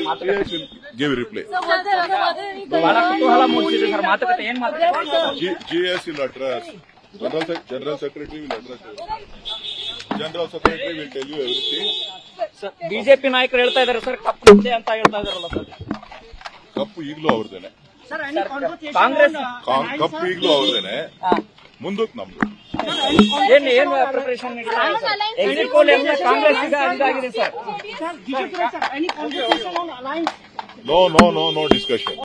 give reply. GS will address. General Secretary will address everything. General Secretary will tell you everything. BJP ನಾಯಕರು ಹೇಳ್ತಾ ಇದಾರೆ sir, ಕಪ್ಪು ಇದೆ ಅಂತ ಹೇಳ್ತಾ ಇದಾರಲ್ಲ ಸರ್. ಕಪ್ಪು ಈಗಲೂ ಅವ್ರದೇನೆ, ಕಾಂಗ್ರೆಸ್ ಕಪ್ಪು ಈಗಲೂ ಅವ್ರದೇನೆ, ಮುಂದಕ್ಕೆ ನಮ್ದು. ಏನು ಪ್ರಿಪರೇಷನ್ ಎಕ್ಸಿಟ್ ಪೋಲ್ ಕಾಂಗ್ರೆಸ್ ಇದಾಗಿದೆ ಸರ್. No discussion.